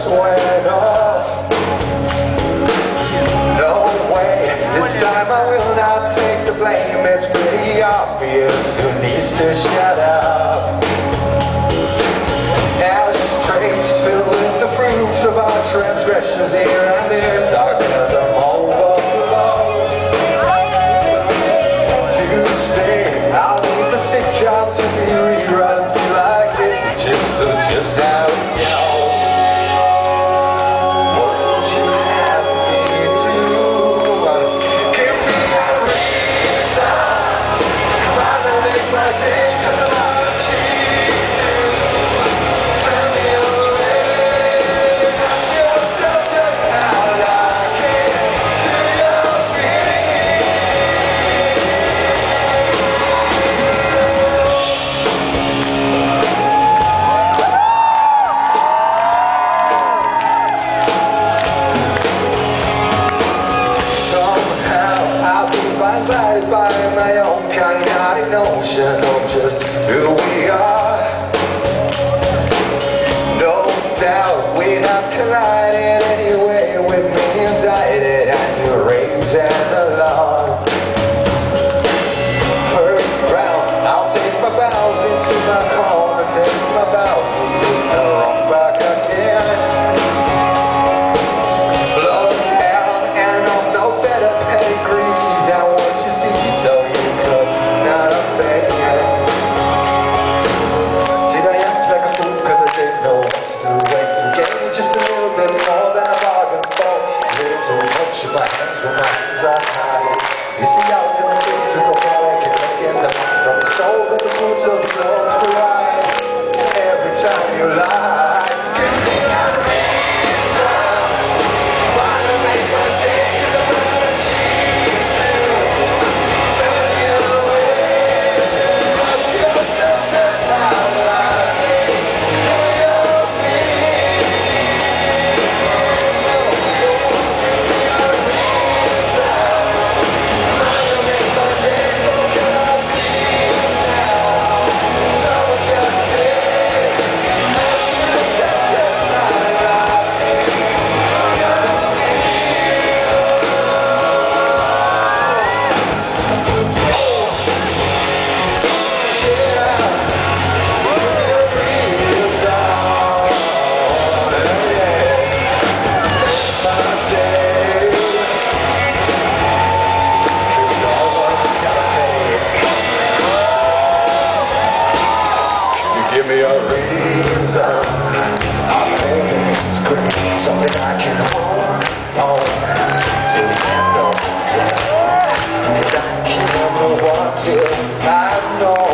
just went off. No way, this time I will not take the blame. It's pretty obvious who needs to shut up. Ashtrays filled with the fruits of our transgressions, here and there sarcasm overflows. Tuesday, I'll leave the sick job to be rerun till I get just how it goes. Won't you have me do? Give me a reason. Rather make my day, 'cause I'm out of cheese too. Send me away. Ask yourself just how I can do your thing. Somehow I'll be blindsided by my own chaotic notion of just who we are. No doubt we'd have collided anyway, with me indicted and your rage and alarm. First round, I'll take my bows into my corner, take my bows, move the wrong back again. Blown out and of no better pedigree than what you see, so you could not offend. Did I act like a fool 'cause I didn't know what to do when you gave me just a little bit more than I bargained for? A little too much in my hands when my hands are tired. It's the ultimate thing to go all I can make in the mind from the souls and the roots of your pride. Every time you lie, give me a reason why to make my day, 'cause I'm out of cheese too. Turn me away. Ask yourself just how I can do your thing. Give me a reason why to make my days go good. Please now, someone's got to pay. Ask yourself just how I can do your Give me a reason. I'm living it's great, something I can hold on till the end of the day. 'Cause I can't move on till I know